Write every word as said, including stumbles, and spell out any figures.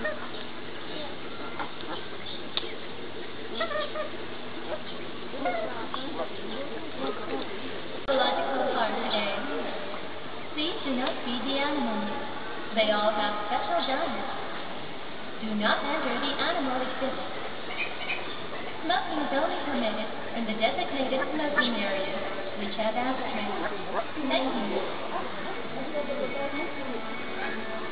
Biological card today. Please do not feed the animals. They all have special diets. Do not enter the animal exhibit. Smoking is only permitted in the designated smoking areas, which have ashtrays. Thank you.